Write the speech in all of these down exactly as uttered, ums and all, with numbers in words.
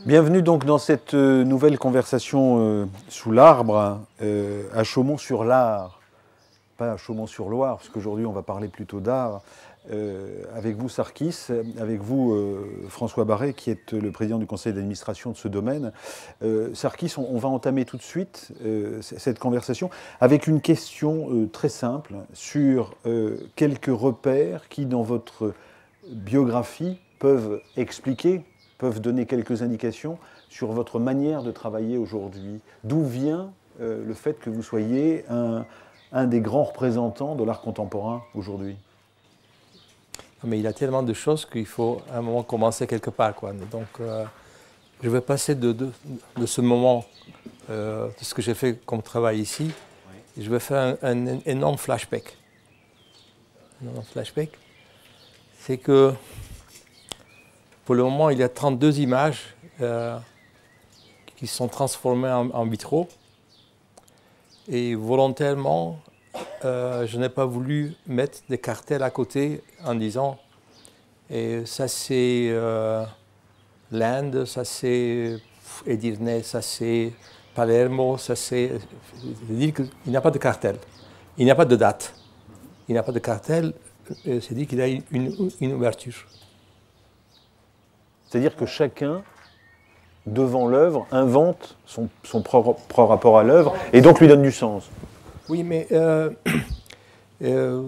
Bienvenue donc dans cette euh, nouvelle conversation euh, sous l'arbre euh, à Chaumont-sur-l'Art, pas à Chaumont-sur-Loire, parce qu'aujourd'hui on va parler plutôt d'art. Euh, avec vous Sarkis, avec vous euh, François Barret, qui est le président du conseil d'administration de ce domaine. Euh, Sarkis, on, on va entamer tout de suite euh, cette conversation avec une question euh, très simple sur euh, quelques repères qui, dans votre biographie, peuvent expliquer, peuvent donner quelques indications sur votre manière de travailler aujourd'hui. D'où vient euh, le fait que vous soyez un, un des grands représentants de l'art contemporain aujourd'hui? Mais il y a tellement de choses qu'il faut à un moment commencer quelque part, quoi. Donc, euh, je vais passer de, de, de ce moment, euh, de ce que j'ai fait comme travail ici, oui. Et je vais faire un, un énorme flashback. Un énorme flashback, c'est que pour le moment, il y a trente-deux images euh, qui sont transformées en, en vitraux. Et volontairement, Euh, je n'ai pas voulu mettre des cartels à côté en disant et ça c'est euh, l'Inde, ça c'est Edirne, ça c'est Palermo, ça c'est... C'est-à-dire qu'il n'y a pas de cartel, il n'y a pas de date, il n'y a pas de cartel, c'est-à-dire qu'il y a une, une ouverture. C'est-à-dire que chacun, devant l'œuvre, invente son, son propre, propre rapport à l'œuvre et donc lui donne du sens. Oui, mais euh, euh,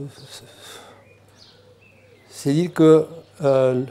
c'est-à-dire que euh,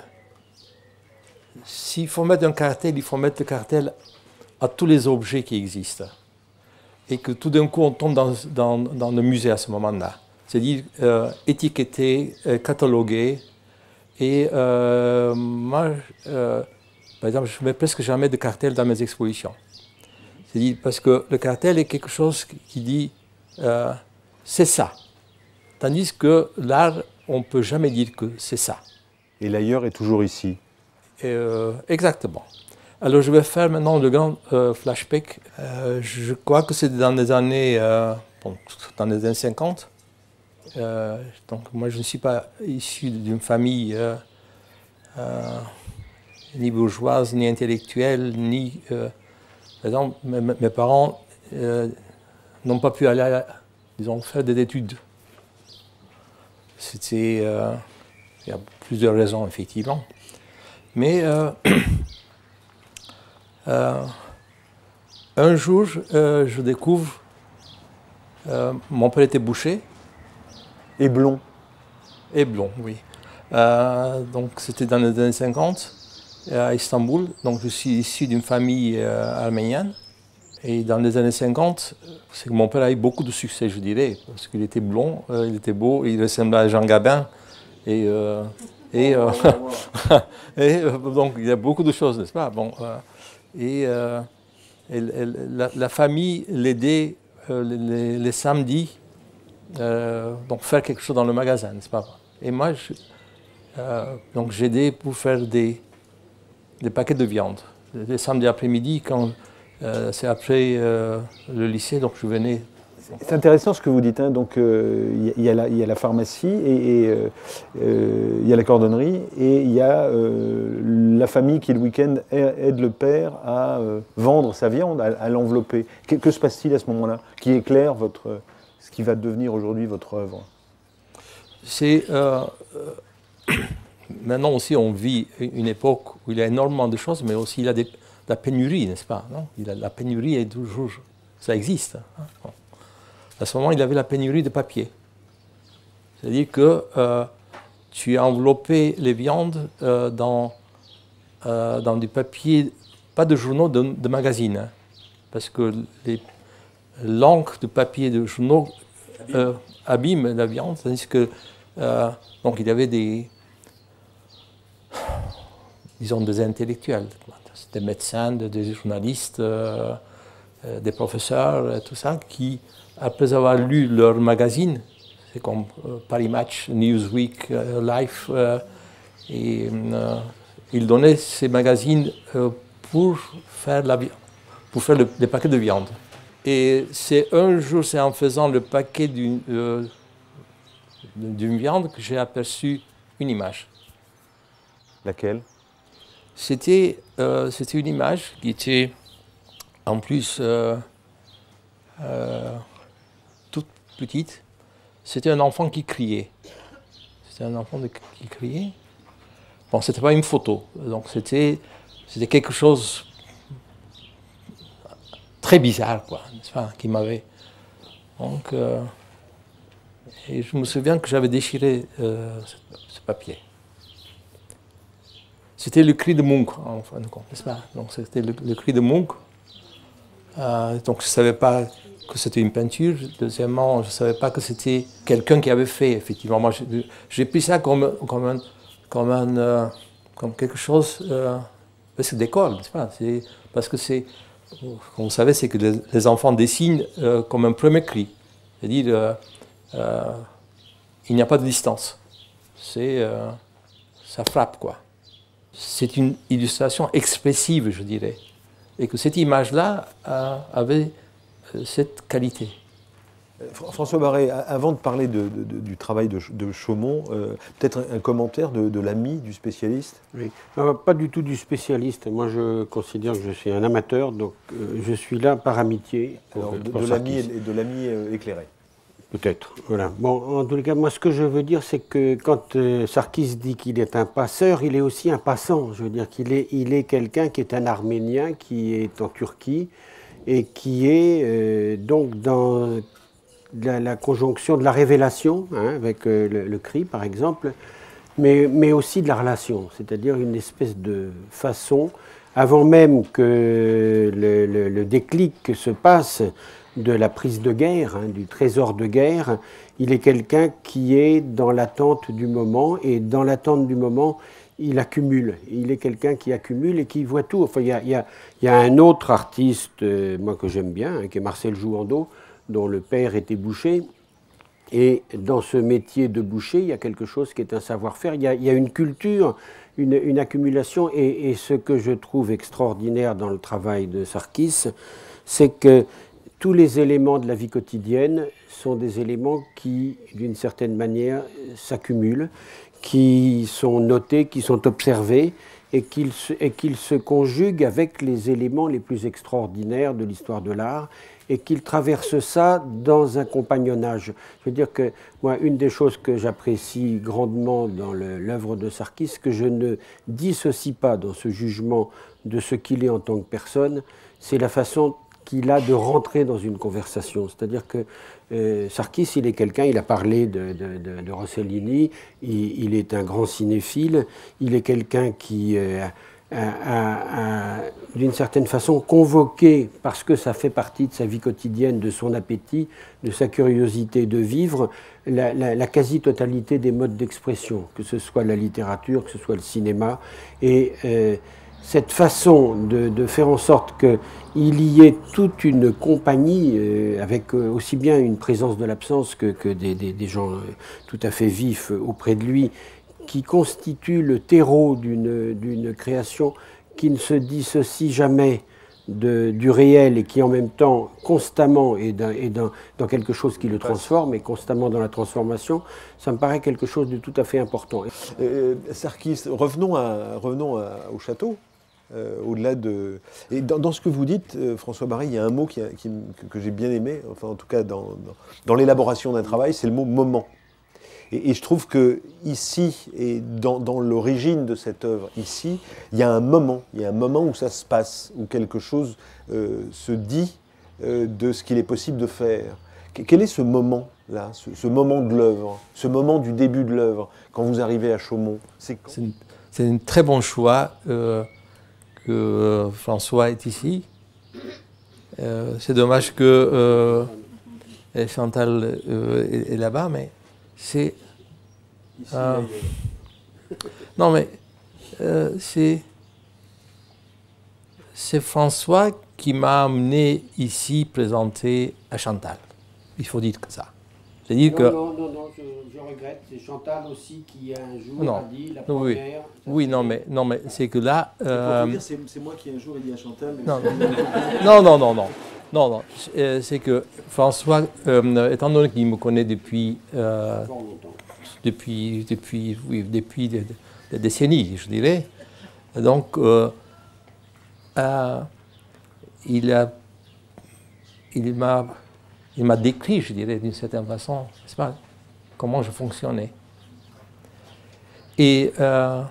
s'il faut mettre un cartel, il faut mettre le cartel à tous les objets qui existent. Et que tout d'un coup, on tombe dans, dans, dans le musée à ce moment-là. C'est-à-dire euh, étiqueter, euh, cataloguer. Et euh, moi, euh, par exemple, je ne mets presque jamais de cartel dans mes expositions. C'est-à-dire parce que le cartel est quelque chose qui dit Euh, c'est ça. Tandis que l'art, on ne peut jamais dire que c'est ça. Et l'ailleurs est toujours ici. Euh, exactement. Alors je vais faire maintenant le grand euh, flashback. Euh, je crois que c'est dans les années, euh, bon, dans les années cinquante. Euh, donc moi je ne suis pas issu d'une famille euh, euh, ni bourgeoise, ni intellectuelle, ni... Euh, par exemple, mes, mes parents... Euh, n'ont pas pu aller, à, disons, faire des études. C'était, euh, il y a plusieurs raisons, effectivement. Mais euh, euh, un jour, euh, je découvre, euh, mon père était boucher. Et blond. Et blond, oui. Euh, donc c'était dans les années cinquante, à Istanbul. Donc je suis issu d'une famille euh, arménienne. Et dans les années cinquante, c'est que mon père a eu beaucoup de succès, je dirais, parce qu'il était blond, euh, il était beau, il ressemblait à Jean Gabin. Et, euh, et, euh, et euh, donc il y a beaucoup de choses, n'est-ce pas? Bon, euh, et, euh, et la, la famille l'aidait euh, les, les samedis, euh, donc faire quelque chose dans le magasin, n'est-ce pas? Et moi, je, euh, donc j'aidais pour faire des, des paquets de viande. Les samedis après-midi, quand Euh, c'est après euh, le lycée, donc je venais. C'est intéressant ce que vous dites. Hein. Donc il euh, y, y, y a la pharmacie et il euh, euh, y a la cordonnerie et il y a euh, la famille qui le week-end aide le père à euh, vendre sa viande, à, à l'envelopper. Que, que se passe-t-il à ce moment-là, qui éclaire votre, ce qui va devenir aujourd'hui votre œuvre? C'est euh, euh, maintenant aussi on vit une époque où il y a énormément de choses, mais aussi il y a des la pénurie, n'est-ce pas? Non, il a, la pénurie est toujours, ça existe. Hein. Bon. À ce moment, il avait la pénurie de papier. C'est-à-dire que euh, tu enveloppais les viandes euh, dans, euh, dans du papier, pas de journaux, de, de magazines, hein, parce que l'encre de papier de journaux euh, abîme la viande, tandis que euh, donc il y avait des, disons, des intellectuels, des médecins, des journalistes, euh, euh, des professeurs, euh, tout ça, qui, après avoir lu leur magazine, c'est comme euh, Paris Match, Newsweek, euh, Life, euh, et euh, ils donnaient ces magazines euh, pour faire, la, pour faire le, les paquets de viande. Et c'est un jour, c'est en faisant le paquet d'une euh, d'une viande que j'ai aperçu une image. Laquelle? c'était euh, c'était une image qui était en plus euh, euh, toute petite. C'était un enfant qui criait. C'était un enfant de, qui criait. Bon, c'était pas une photo, donc c'était c'était quelque chose très bizarre, quoi, n'est-ce pas, qui m'avait. Donc, euh, et je me souviens que j'avais déchiré euh, ce, ce papier. C'était le cri de Munch, en fin de compte, n'est-ce pas? Donc c'était le, le cri de Munch. Euh, donc je ne savais pas que c'était une peinture. Deuxièmement, je ne savais pas que c'était quelqu'un qui avait fait, effectivement. Moi, j'ai pris ça comme, comme, un, comme, un, euh, comme quelque chose euh, d'école, n'est-ce pas? Parce que c'est, comme vous savez, c'est que les, les enfants dessinent euh, comme un premier cri. C'est-à-dire, euh, euh, il n'y a pas de distance. C'est, euh, ça frappe, quoi. C'est une illustration expressive, je dirais. Et que cette image-là euh, avait euh, cette qualité. François Barré, avant de parler de, de, du travail de, de Chaumont, euh, peut-être un, un commentaire de, de l'ami, du spécialiste? Oui, euh, pas du tout du spécialiste. Moi, je considère que je suis un amateur, donc euh, je suis là par amitié. Alors, de, de l'ami et de l'ami euh, éclairé. Peut-être, voilà. Bon, en tous les cas, moi, ce que je veux dire, c'est que quand euh, Sarkis dit qu'il est un passeur, il est aussi un passant. Je veux dire qu'il est, il est quelqu'un qui est un Arménien, qui est en Turquie, et qui est euh, donc dans la, la conjonction de la révélation, hein, avec euh, le, le cri, par exemple, mais, mais aussi de la relation, c'est-à-dire une espèce de façon, avant même que le, le, le déclic se passe, de la prise de guerre, hein, du trésor de guerre, il est quelqu'un qui est dans l'attente du moment, et dans l'attente du moment, il accumule. Il est quelqu'un qui accumule et qui voit tout. Enfin, il y a, il y a, il y a un autre artiste, euh, moi que j'aime bien, hein, qui est Marcel Jouandeau, dont le père était boucher. Et dans ce métier de boucher, il y a quelque chose qui est un savoir-faire. Il y a, il y a une culture, une, une accumulation. Et, et ce que je trouve extraordinaire dans le travail de Sarkis, c'est que tous les éléments de la vie quotidienne sont des éléments qui, d'une certaine manière, s'accumulent, qui sont notés, qui sont observés, et qu'ils se, et qu'ils se conjuguent avec les éléments les plus extraordinaires de l'histoire de l'art, et qu'ils traversent ça dans un compagnonnage. Je veux dire que, moi, une des choses que j'apprécie grandement dans l'œuvre de Sarkis, que je ne dissocie pas dans ce jugement de ce qu'il est en tant que personne, c'est la façon qu'il a de rentrer dans une conversation. C'est-à-dire que euh, Sarkis, il est quelqu'un, il a parlé de, de, de, de Rossellini, il, il est un grand cinéphile, il est quelqu'un qui euh, a, a, a d'une certaine façon convoqué, parce que ça fait partie de sa vie quotidienne, de son appétit, de sa curiosité de vivre, la, la, la quasi-totalité des modes d'expression, que ce soit la littérature, que ce soit le cinéma, et euh, cette façon de, de faire en sorte qu'il y ait toute une compagnie, euh, avec aussi bien une présence de l'absence que, que des, des, des gens tout à fait vifs auprès de lui, qui constitue le terreau d'une création qui ne se dissocie jamais de, du réel et qui en même temps constamment est, dans, est dans, dans quelque chose qui le transforme et constamment dans la transformation, ça me paraît quelque chose de tout à fait important. Euh, Sarkis, revenons, à, revenons à, au château. Euh, au-delà de... Et dans, dans ce que vous dites, euh, François Barré, il y a un mot qui, qui, que, que j'ai bien aimé, enfin en tout cas dans, dans, dans l'élaboration d'un travail, c'est le mot « moment ». Et, et je trouve que ici, et dans, dans l'origine de cette œuvre, ici, il y a un moment, il y a un moment où ça se passe, où quelque chose euh, se dit euh, de ce qu'il est possible de faire. Quel est ce moment-là, ce, ce moment de l'œuvre, ce moment du début de l'œuvre, quand vous arrivez à Chaumont? C'est un très bon choix euh, que euh, François est ici. Euh, c'est dommage que euh, Chantal euh, est, est là-bas, mais c'est... Euh, non, mais euh, c'est... C'est François qui m'a amené ici présenter à Chantal. Il faut dire que ça. C'est-à-dire non, que... non, non, non, je, je regrette. C'est Chantal aussi qui un jour non. a dit la oui. première. Oui, non, mais, non, mais c'est que là... Euh... C'est moi qui un jour ai dit à Chantal... Non, non, non, non, non. Non, non, c'est que François, euh, étant donné qu'il me connaît depuis, euh, depuis, depuis, oui, depuis des, des décennies, je dirais, Donc, euh, euh, il a, il m'a, il m'a décrit, je dirais, d'une certaine façon, c'est pas, comment je fonctionnais. Et euh,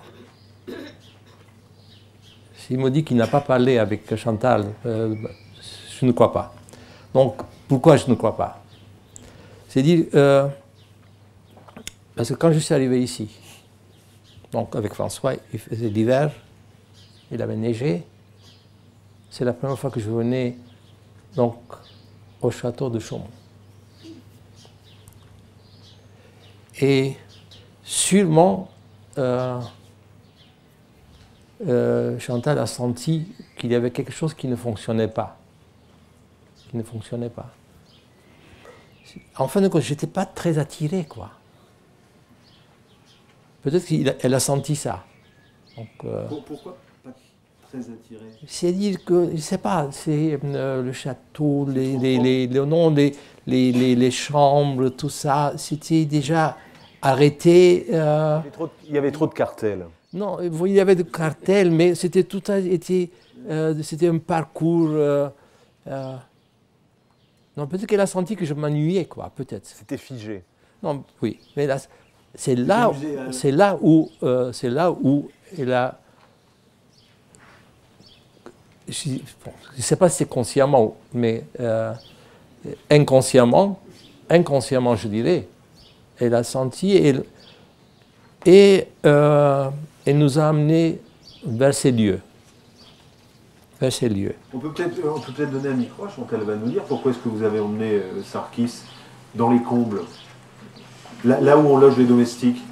s'il me dit qu'il n'a pas parlé avec Chantal, euh, je ne crois pas. Donc, pourquoi je ne crois pas? C'est dire, euh, parce que quand je suis arrivé ici, donc avec François, il faisait l'hiver, il avait neigé. C'est la première fois que je venais donc, au château de Chaumont. Et sûrement, euh, euh, Chantal a senti qu'il y avait quelque chose qui ne fonctionnait pas. Qui ne fonctionnait pas. En fin de compte, je n'étais pas très attiré, quoi. Peut-être qu'elle a senti ça. Donc, euh, Pourquoi pas très attiré? C'est-à-dire que, je ne sais pas, c'est euh, le château, les, les, les, les, non, les, les, les, les chambres, tout ça, c'était déjà arrêté. Euh, il, y trop de, il y avait trop de cartels. Non, il y avait des cartels, mais c'était tout a été, euh, c'était un parcours. Euh, euh, non, peut-être qu'elle a senti que je m'ennuyais, quoi, peut-être. C'était figé. Non, oui, mais là, c'est là, c'est là où, euh, c'est là où elle a. Je ne sais pas si c'est consciemment, mais euh, inconsciemment, inconsciemment, je dirais, elle a senti et, et euh, elle nous a amenés vers ces lieux. Vers ces lieux. On peut peut-être on peut peut-être donner un micro, Chantal va nous dire pourquoi est-ce que vous avez emmené euh, Sarkis dans les combles, là, là où on loge les domestiques.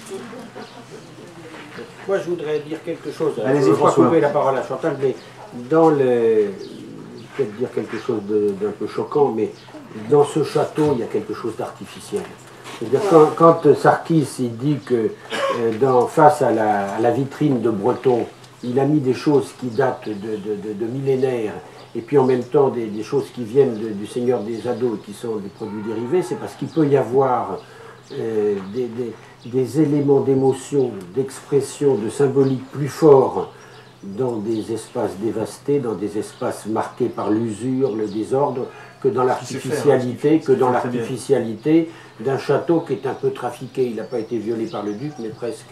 Moi, je voudrais dire quelque chose. Allez-y, je vais François. couper la parole à Chantal, mais dans le... peut-être dire quelque chose de- d'un peu choquant, mais dans ce château, il y a quelque chose d'artificiel. C'est-à-dire quand, quand Sarkis il dit que euh, dans, face à la, à la vitrine de Breton, il a mis des choses qui datent de, de, de, de millénaires, et puis en même temps des, des choses qui viennent de- du Seigneur des Ados, qui sont des produits dérivés, c'est parce qu'il peut y avoir euh, des, des, des éléments d'émotion, d'expression, de symbolique plus forts dans des espaces dévastés, dans des espaces marqués par l'usure, le désordre, que dans l'artificialité, que dans l'artificialité d'un château qui est un peu trafiqué. Il n'a pas été violé par le duc, mais presque.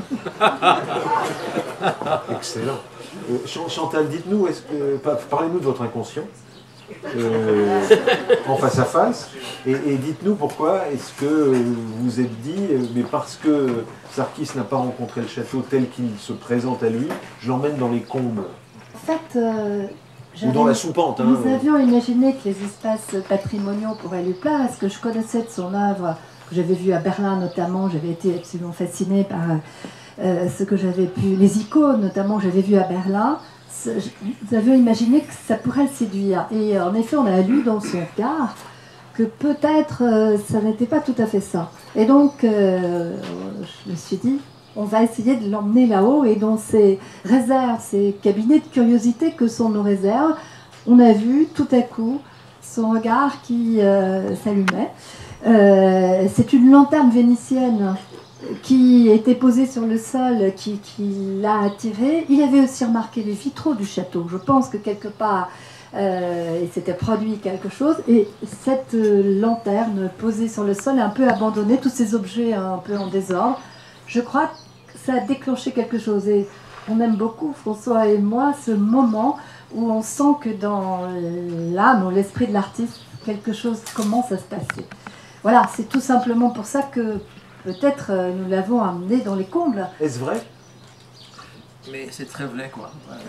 Excellent. Euh, Ch- Chantal, dites-nous, est-ce que pa- parlez-nous de votre inconscient euh, en face à face, et, et dites-nous pourquoi est-ce que vous vous êtes dit, euh, mais parce que Sarkis n'a pas rencontré le château tel qu'il se présente à lui, je l'emmène dans les combles. En fait, euh, Ou dans la soupente. Hein. nous avions imaginé que les espaces patrimoniaux pourraient lui plaire, parce que je connaissais de son œuvre, que j'avais vu à Berlin notamment, j'avais été absolument fascinée par euh, ce que j'avais pu, les icônes notamment, j'avais vu à Berlin. Nous avions imaginé que ça pourrait le séduire. Et en effet, on a lu dans son regard que peut-être euh, ça n'était pas tout à fait ça. Et donc, euh, je me suis dit, on va essayer de l'emmener là-haut, et dans ces réserves, ces cabinets de curiosité que sont nos réserves, on a vu tout à coup son regard qui euh, s'allumait. Euh, c'est une lanterne vénitienne qui était posée sur le sol, qui, qui l'a attiré. Il avait aussi remarqué les vitraux du château. Je pense que quelque part, euh, il s'était produit quelque chose. Et cette euh, lanterne posée sur le sol, un peu abandonnée, tous ces objets un peu en désordre, je crois que ça a déclenché quelque chose. Et on aime beaucoup, François et moi, ce moment où on sent que dans l'âme ou l'esprit de l'artiste, quelque chose commence à se passer. Voilà, c'est tout simplement pour ça que peut-être euh, nous l'avons amené dans les combles. Est-ce vrai? Mais c'est très vrai, quoi.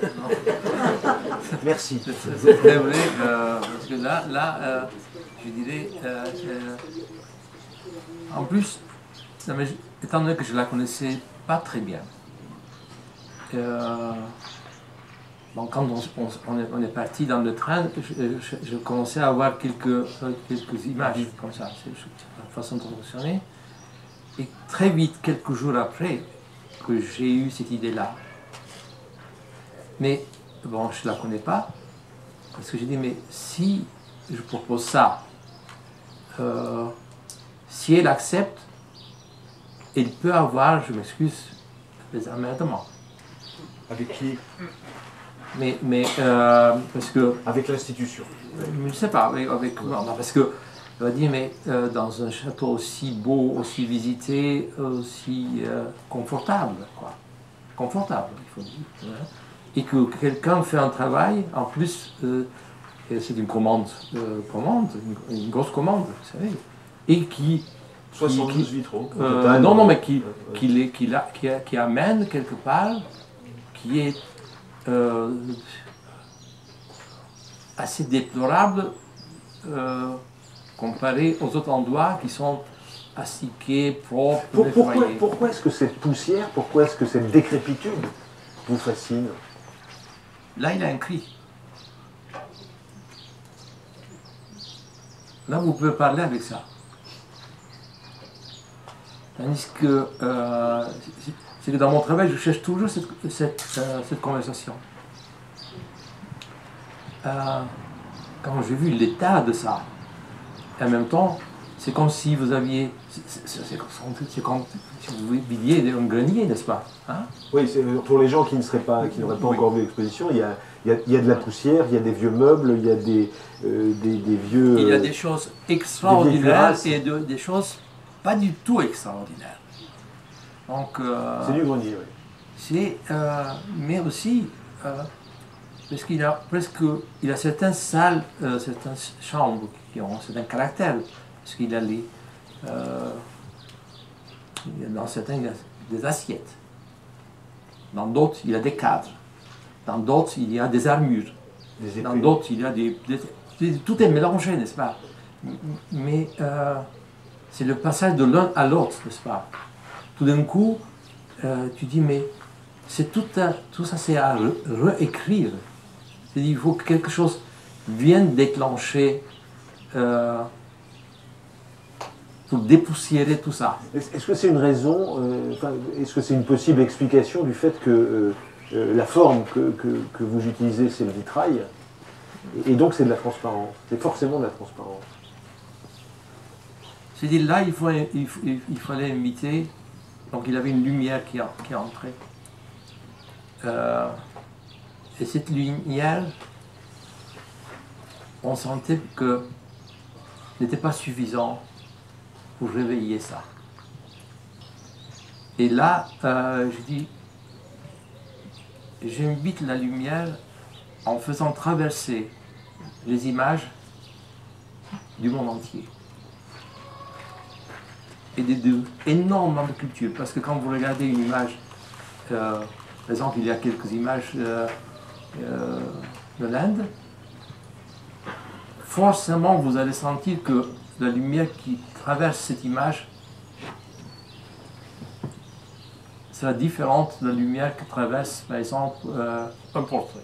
Merci. C'est très vrai, euh, parce que là, là euh, je dirais, euh, euh, en plus, non, mais, étant donné que je la connaissais pas très bien, euh, bon, quand on, on, on, est, on est parti dans le train, je, je, je commençais à avoir quelques, quelques images comme ça, c'est la façon de fonctionner. Et très vite, quelques jours après, que j'ai eu cette idée-là. Mais, bon, je ne la connais pas, parce que j'ai dit, mais si je propose ça, euh, si elle accepte, elle peut avoir, je m'excuse, des emmerdements. Avec qui? Mais, mais euh, parce que... Avec l'institution. Je ne sais pas, avec, avec non, non, parce que on va dire, mais euh, dans un château aussi beau, aussi visité, aussi euh, confortable, quoi. Confortable, il faut dire. Hein. Et que quelqu'un fait un travail, en plus, euh, c'est une commande, euh, commande une, une grosse commande, vous savez, et qui... soixante-douze vitraux. Euh, total, non, non, mais qui, ouais. qui, les, qui, la, qui, qui amène quelque part, qui est euh, assez déplorable euh, comparé aux autres endroits qui sont astiqués, propres, Pour, pourquoi nettoyés. pourquoi est-ce que cette poussière, pourquoi est-ce que cette décrépitude vous fascine? Là, il a un cri. Là, vous pouvez parler avec ça. Tandis que, euh, c'est que dans mon travail, je cherche toujours cette, cette, euh, cette conversation. Euh, quand j'ai vu l'état de ça, et en même temps, c'est comme si vous aviez, c'est comme si vous vidiez un grenier, n'est-ce pas, hein? Oui, pour les gens qui ne seraient pas, qui n'auraient pas Oui. encore vu l'exposition, il y a, il, y a, il y a de la poussière, il y a des vieux meubles, il y a des, euh, des, des vieux... Il y a des choses extraordinaires des et de, des choses pas du tout extraordinaires. Donc, euh, c'est du grenier, oui. c'est, euh, mais aussi, euh, parce qu'il a presque, il a certaines salles, euh, certaines chambres qui ont certains caractères, parce qu'il a les, euh, il y a dans certains, il y a des assiettes, dans d'autres, il y a des cadres, dans d'autres, il y a des armures, Des dans épées. d'autres, il y a des, des, tout est mélangé, n'est-ce pas? Mais euh, c'est le passage de l'un à l'autre, n'est-ce pas? Tout d'un coup, euh, tu dis, mais c'est tout, à, tout ça, c'est à re réécrire. C'est-à-dire, il faut que quelque chose vienne déclencher euh, pour dépoussiérer tout ça. Est-ce que c'est une raison, euh, enfin, est-ce que c'est une possible explication du fait que euh, euh, la forme que, que, que vous utilisez, c'est le vitrail, et donc c'est de la transparence, c'est forcément de la transparence. C'est-à-dire, là, il, faut, il, il fallait imiter, donc il avait une lumière qui, a, qui entrait. Euh, et cette lumière, on sentait que n'était pas suffisant pour réveiller ça. Et là, euh, je dis, j'invite la lumière en faisant traverser les images du monde entier. Et de, de énormément de cultures, parce que quand vous regardez une image, euh, par exemple, il y a quelques images euh, euh, de l'Inde, forcément vous allez sentir que la lumière qui traverse cette image sera différente de la lumière qui traverse, par exemple, euh, un portrait.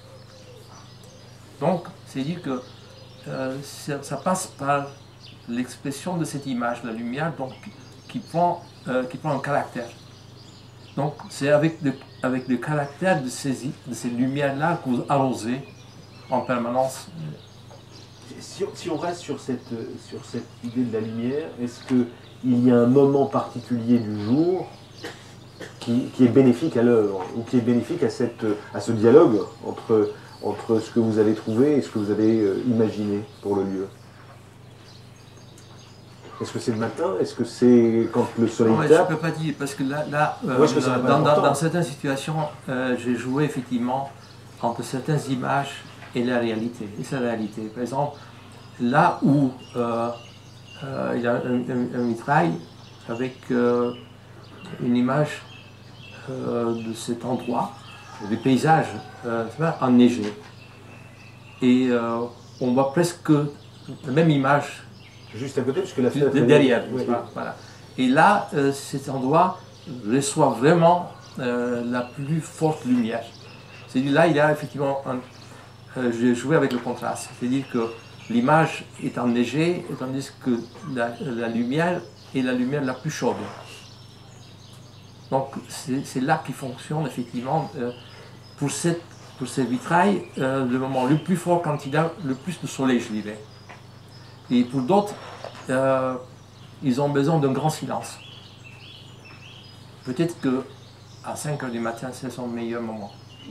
Donc, c'est dire que euh, ça, ça passe par l'expression de cette image, la lumière, donc, qui, prend, euh, qui prend un caractère. Donc, c'est avec le, avec le caractère de ces, de ces lumières-là que vous arrosez en permanence. Si on, si on reste sur cette, sur cette idée de la lumière, est-ce qu'il y a un moment particulier du jour qui, qui est bénéfique à l'œuvre, ou qui est bénéfique à, cette, à ce dialogue entre, entre ce que vous avez trouvé et ce que vous avez euh, imaginé pour le lieu? Est-ce que c'est le matin? Est-ce que c'est quand le soleil non, tape? je ne peux pas dire, parce que là, là euh, ouais, que ça dans, dans, dans certaines situations, euh, j'ai joué effectivement entre certaines images et la réalité, et sa réalité. Par exemple, là où euh, euh, il y a un, un, un vitrail avec euh, une image euh, de cet endroit, du paysage euh, enneigé. Et euh, on voit presque la même image juste à côté, puisque la fenêtre de, est derrière. ouais. Voilà. Et là, euh, cet endroit reçoit vraiment euh, la plus forte lumière. C'est-à-dire là, il y a effectivement un... Euh, j'ai joué avec le contraste, c'est-à-dire que l'image est enneigée, tandis que la, la lumière est la lumière la plus chaude. Donc c'est là qui fonctionne effectivement euh, pour, cette, pour ces vitrails, euh, le moment le plus fort quand il y a le plus de soleil, je dirais. Et pour d'autres, euh, ils ont besoin d'un grand silence. Peut-être que à cinq heures du matin, c'est son meilleur moment.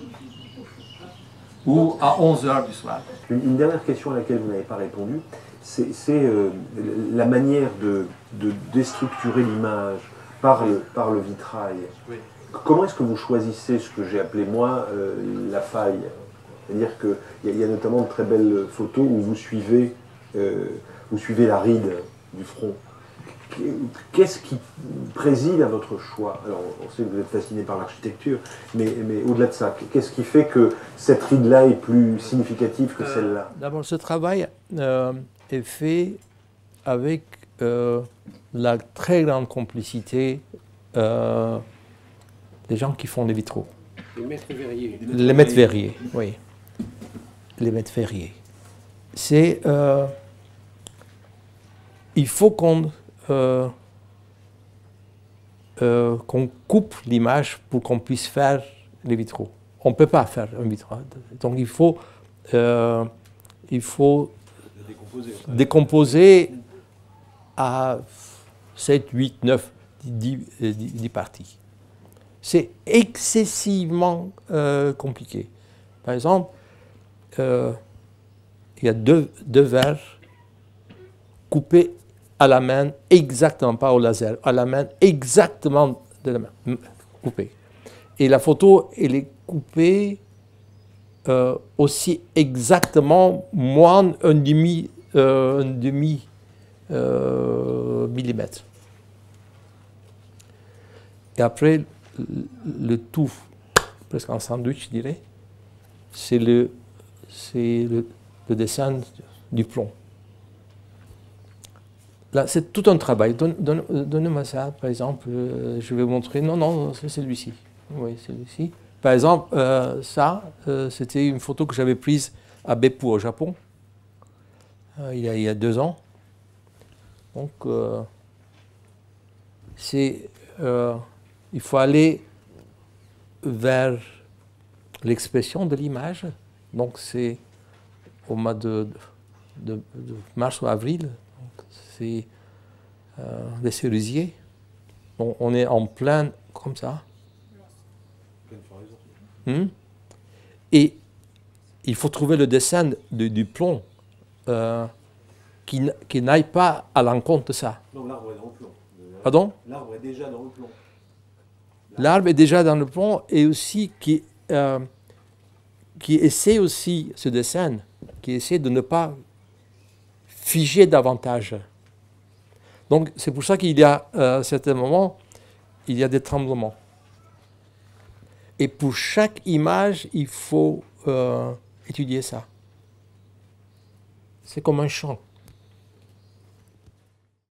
Ou à onze heures du soir. Une, une dernière question à laquelle vous n'avez pas répondu, c'est euh, la manière de, de déstructurer l'image par le, par le vitrail. Oui. Comment est-ce que vous choisissez ce que j'ai appelé moi euh, la faille? C'est-à-dire qu'il y, y a notamment de très belles photos où vous suivez, euh, vous suivez la ride du front. Qu'est-ce qui préside à votre choix? Alors, on sait que vous êtes fasciné par l'architecture, mais, mais au-delà de ça, qu'est-ce qui fait que cette ride-là est plus significative que euh, celle-là? D'abord, ce travail euh, est fait avec euh, la très grande complicité euh, des gens qui font les vitraux. Les maîtres verriers. Les maîtres verriers, oui. Les maîtres verriers. C'est... Euh, il faut qu'on... Euh, euh, qu'on coupe l'image pour qu'on puisse faire les vitraux. On ne peut pas faire un vitraux. Donc il faut, euh, il faut décomposer, décomposer à sept, huit, neuf, dix parties. C'est excessivement euh, compliqué. Par exemple, euh, il y a deux, deux verres coupés à la main, exactement, pas au laser, à la main, exactement de la main, coupée. Et la photo, elle est coupée euh, aussi exactement moins un demi, euh, un demi euh, millimètre. Et après, le, le tout, presque en sandwich, je dirais, c'est le, c'est le, le dessin du plomb. Là, c'est tout un travail. Donne, donne, donnez-moi ça, par exemple. Euh, je vais vous montrer. Non, non, c'est celui-ci. Oui, celui-ci. Par exemple, euh, ça, euh, c'était une photo que j'avais prise à Beppu, au Japon, euh, il, y a, il y a deux ans. Donc, euh, c'est, euh, il faut aller vers l'expression de l'image. Donc, c'est au mois de, de, de mars ou avril. C'est euh, des cerisiers. On, on est en plein, comme ça. Hmm? Et il faut trouver le dessin de, du plomb euh, qui, qui n'aille pas à l'encontre de ça. Donc l'arbre est dans le plomb. Pardon? L'arbre est déjà dans le plomb. L'arbre est déjà dans le plomb et aussi qui, euh, qui essaie aussi, ce dessin, qui essaie de ne pas figer davantage. Donc, c'est pour ça qu'il y a, euh, à certains moments, il y a des tremblements. Et pour chaque image, il faut euh, étudier ça. C'est comme un chant.